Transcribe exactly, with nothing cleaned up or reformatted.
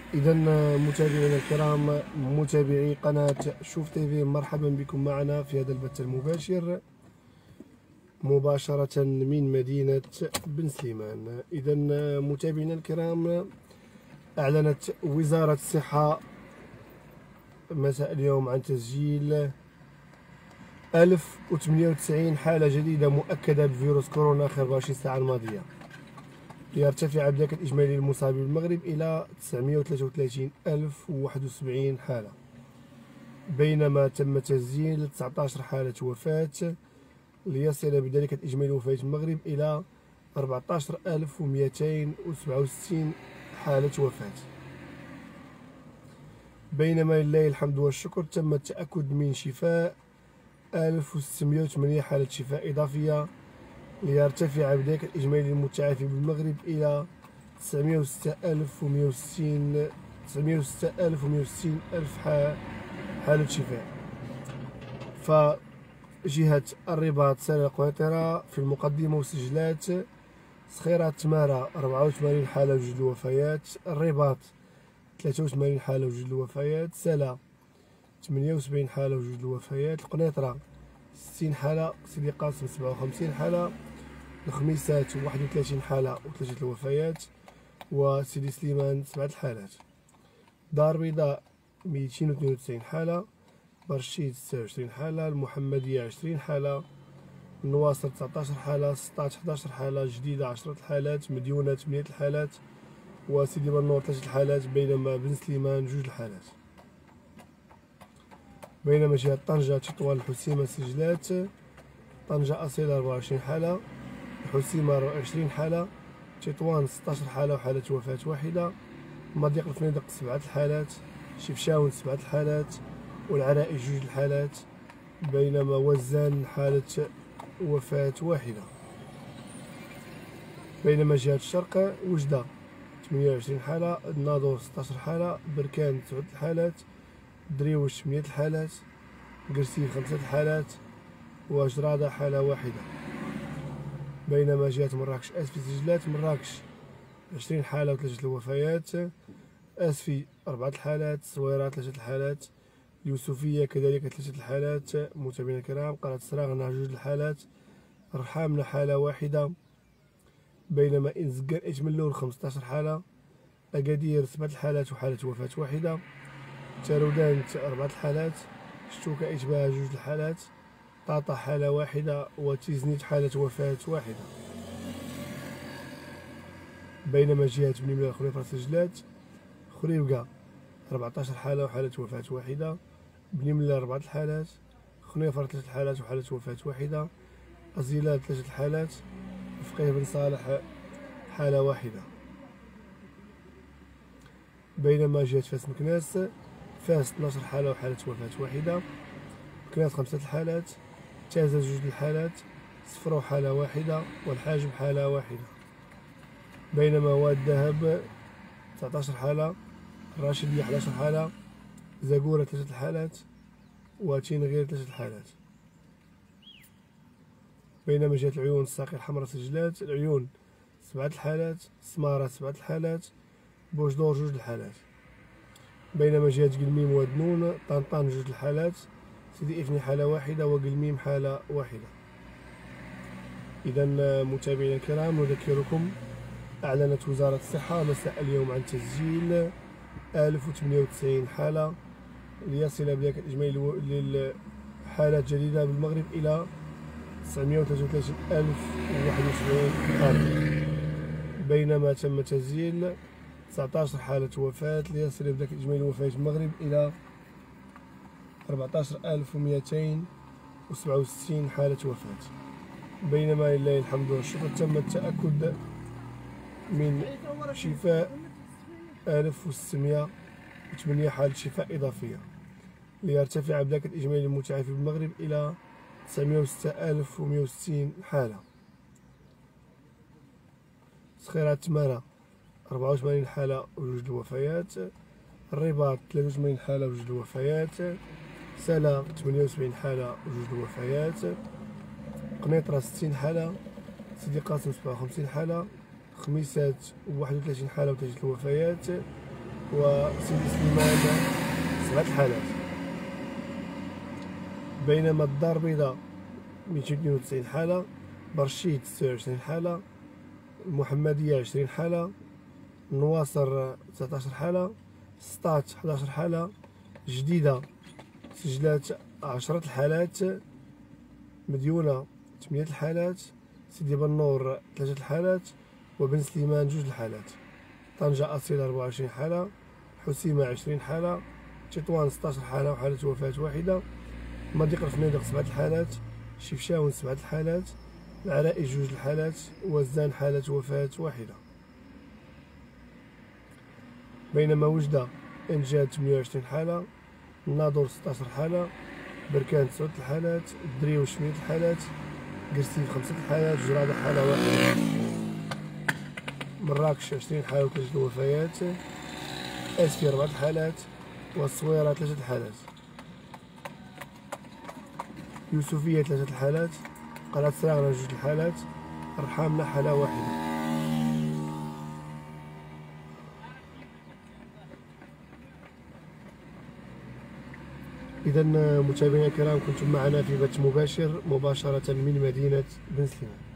إذا متابعينا الكرام، متابعي قناة شوف تيفي، مرحبا بكم معنا في هذا البث المباشر مباشرة من مدينة بن سليمان. إذا متابعينا الكرام، أعلنت وزارة الصحة مساء اليوم عن تسجيل ألف وثمانية وتسعين حالة جديدة مؤكدة بفيروس كورونا خلال أربعة وعشرين ساعة الماضية، ليرتفع بذلك الإجمالي للمصابين بالمغرب إلى تسعمائة وثلاثة وثلاثين ألف وواحد وسبعين حالة، بينما تم تسجيل تسعة عشر حالة وفاة، ليصل بذلك الإجمالي الوفاة المغرب إلى أربعة عشر ألف ومئتين وسبعة وستين حالة وفاة. بينما لله الحمد والشكر تم التأكد من شفاء ألف وستمائة وثمانية حالة شفاء إضافية، ليرتفع بذلك الإجمالي المتعافي بالمغرب إلى تسعمائة وستة ألف ومئة وستين تسعمائة وستة ألف ومئة وستين ألف حالة شفاء. فجهة الرباط سنة قنيطرة في المقدمة وسجلات، صخيرة تمارة أربعة وثمانين حالة وجوج الوفيات، الرباط ثلاثة وثمانين حالة وجوج الوفيات، سلا ثمانية وسبعين حالة وجوج الوفيات، القنيطرة ستين حالة، سيدي قاسم سبعة وخمسين حالة، الخميسات واحد وثلاثين حالة وثلاثة الوفيات، وسيدي سليمان سبعة الحالات، دار البيضاء مئتين واثنين وتسعين حالة، برشيد ستة وعشرين حالة، المحمدية عشرين حالة، النواصر تسعة عشر حالة، سطات أحد عشر حالة، جديدة عشرة الحالات، مديونة ثمانية الحالات، وسيدي بنور ثلاثة الحالات، بينما بن سليمان جوج الحالات. بينما جهة طنجة تطوان الحسيمة سجلات، طنجة أصيلة أربعة وعشرين حالة، الحسيمة عشرين حالة، تطوان ستة عشر حالة وحالة وفاة واحدة، مضيق الفنيدق سبعة الحالات، شفشاون سبعة الحالات، والعرائش جوج الحالات، بينما وزان حالة وفاة واحدة. بينما جهة الشرق وجدة ثمانية وعشرين حالة، الناظور ستة عشر حالة، بركان سبعة الحالات، دريوش ثمانية الحالات، قرسي خمسة الحالات، وجرادة حالة واحدة. بينما جهة مراكش أسفي سجلات، مراكش عشرين حالة وثلاثة الوفيات، أسفي أربعة الحالات، صويرات ثلاثة الحالات، اليوسفية كذلك ثلاثة الحالات. متابعينا الكرام، قناة سراغنا جوج الحالات، رحامنا حالة واحدة، بينما إنزكان إجملون خمسة عشر حالة، أكادير سبعة الحالات وحالة وفاة واحدة، تارودان أربعة الحالات، شتوكا إجباه جوج الحالات، طاطا حالة واحدة، وتيزنيت حالة وفاة واحدة. بينما جهة بني ملال خريفة سجلات، خريبكا أربعة عشر حالة وحالة وفاة واحدة، بني ملال أربعة الحالات، خنيفر ثلاثة الحالات وحالة وفاة واحدة، أزيلات ثلاثة الحالات، فقيه بن صالح حالة واحدة. بينما جهة فاس مكناس، فاس اثنا عشر حالة وحالة وفاة واحدة، مكناس خمسة الحالات، تازة جوج الحالات، صفرو حالة واحدة، والحاجب حالة واحدة. بينما واد الذهب تسعة عشر حالة، الراشدية أحد عشر حالة، زاكورة ثلاثة الحالات، وتين غير ثلاثة الحالات. بينما جهة العيون الساقية الحمراء سجلات، العيون سبعة الحالات، سمارة سبعة الحالات، بوجدور جوج الحالات. بينما جهة قلميم ودنون طنطان جوج الحالات، سيدي إفني حالة واحدة، وقلميم حالة واحدة. إذا متابعينا الكرام، نذكركم أعلنت وزارة الصحة مساء اليوم عن تسجيل ألف وثمانية وتسعين حالة، ليصل بذلك الإجمالي للحالات الجديدة بالمغرب إلى تسعمائة وثلاثة وثلاثين ألف وواحد وسبعين حالة، بينما تم تسجيل تسعة عشر حالة وفاة، ليصل بذلك الإجمالي الوفاة المغرب إلى أربعة عشر ألف ومئتين وسبعة وستين حالة وفاة. بينما لله الحمد والشكر تم التأكد من شفاء ألف وستمائة وثمانية حالة شفاء إضافية، ليرتفع بذلك الإجمالي المتعافي بالمغرب إلى تسعمائة وستة ألف ومئة وستين حالة. صخيرة تمارة أربعة وثمانين حالة وجوج الوفيات، الرباط ثلاثة وثمانين حالة وجوج الوفيات، سلا ثمانية وسبعين حالة وجوج الوفيات، قنيطرة ستين حالة، سيدي قاسم سبعة وخمسين حالة، خميسات واحد وثلاثين حالة وثلاثة الوفيات، وسيدي سليمان سبعة الحالات. بينما الدار البيضاء ميتين اثنين وتسعين حالة، برشيد ستة وعشرين حالة، المحمدية عشرين حالة، النواصر تسعطاش حالة، سطات حداش حالة، جديدة سجلات عشرة الحالات، مديونة ثمانية الحالات، سيدي بنور ثلاثة الحالات، وبن سليمان جوج الحالات. طنجة أصيل أربعة وعشرين حالة، حسيمة عشرين حالة، تطوان ستاش حالة وحالة وفاة واحدة، مضيق الفنيدق سبعة الحالات، شفشاون سبعة الحالات، العرائش جوج الحالات، وزان حالة وفاة واحدة. بينما وجدة إنجاد ثمانية وعشرين حالة، الناظور ستاش حالة، بركان تسعة الحالات، الدريوش ثمانية الحالات، قرسيف خمسة الحالات، جرادة حالة واحدة، مراكش عشرين حالة وثلاثة الوفيات، اسفي أربعة الحالات، والصويرة ثلاثة الحالات، يوسفية ثلاثة الحالات، قلعة سراغنة جوج الحالات، الرحامنة حالة واحدة. إذا متابعينا الكرام، كنتم معنا في بث مباشر مباشرة من مدينة بن سليمان.